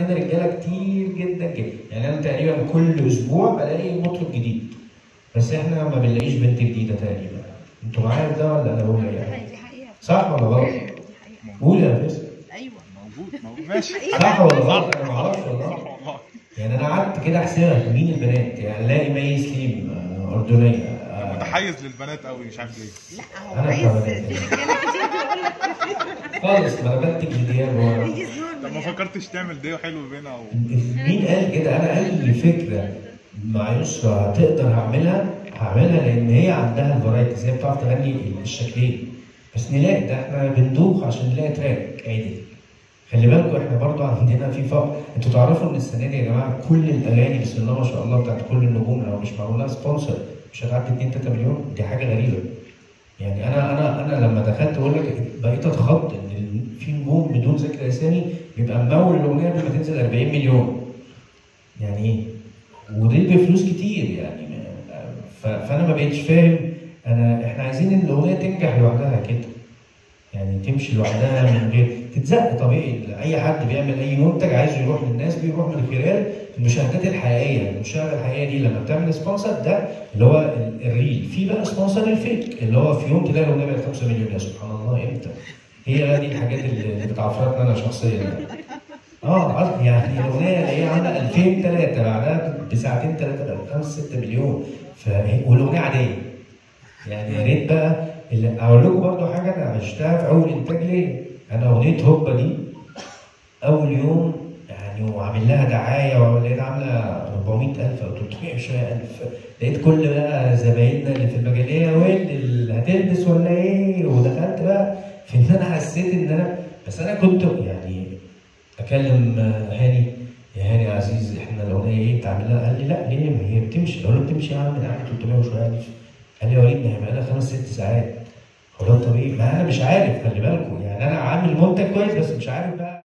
عندي رجاله كتير جدا جدا، يعني انا تقريبا كل اسبوع بلاقي مطرب جديد، بس احنا ما بنلاقيش بنت جديده تقريبا. انتوا معايا في ده ولا انا بقول ايه؟ دي حقيقة. صح ولا غلط؟ دي حقيقة. قول يا فيصل. ايوه موجود ماشي. صح ولا غلط؟ انا ما اعرفش والله. صح والله. يعني انا قعدت كده احسبها مين البنات، يعني الاقي مي سليم اردنيه. متحيز للبنات قوي مش عارف ليه. لا هو أنا عايز كمان. في رجاله كتير بيقول لك خالص ما انا بنتج لدياب هو. عايز طب ما نورمال. فكرتش تعمل ديو حلو بينا مين قال كده؟ انا اي فكره مع يسرا تقدر هعملها لان هي عندها الفرايتيز، هي بتعرف تغني الشكلين، بس نلاقي ده احنا بندوخ عشان نلاقي تراك عادي. خلي بالكم احنا برضو عندنا في فرق، انتوا تعرفوا ان السنه دي يا جماعه كل الاغاني بسم الله ما شاء الله بتاعت كل النجوم لو مش معمول لها سبونسر مش هتعدي 2 3 مليون، دي حاجه غريبه. يعني انا لما دخلت اقول لك بقيت اتخض ان في نجوم بدون ذكر اسامي بيبقى ممول الاغنيه قبل ما تنزل 40 مليون. يعني ايه؟ ودي بفلوس كتير يعني. فانا ما بقتش فاهم. احنا عايزين ان الاغنيه تنجح لوحدها كده، يعني تمشي لوحدها من غير تتزق. طبيعي اي حد بيعمل اي منتج عايز يروح للناس بيروح من خلال المشاهدات الحقيقيه. المشاهده الحقيقيه دي لما بتعمل سبونسر ده اللي هو الريل، في بقى سبونسر الفيك اللي هو في يوم تلاقي الاغنيه بقت 5 مليون. يا سبحان الله امتى؟ هي دي الحاجات اللي بتعفرتنا انا شخصيا يعني. يعني الاغنيه اللي هي عامله 2003 بعدها بساعتين ثلاثه بقت 5 6 مليون، والاغنيه عاديه. يعني يا ريت بقى اللي اقول لكم برضه حاجه انا عشتها في اول انتاج ليا. انا اغنيه هوبا دي اول يوم يعني وعامل لها دعايه ولقيت عامله 400,000 او 300 وشويه الف. لقيت كل بقى زبايننا اللي في المجاليه وين اللي هتلبس ولا ايه، ودخلت بقى في ان انا حسيت ان انا بس انا كنت يعني اكلم هاني، يا هاني يا عزيز احنا الاغنيه ايه بتعمل لها؟ قال لي لا ليه ما هي بتمشي. اقول له بتمشي يا عم ده عامل 300 وشويه الف. قال لي يا وليد ما هي بقالها 5 6 ساعات. هو ده الطبيعي؟ ما انا مش عارف، خلي بالكم يعني انا عامل منتج كويس بس مش عارف بقى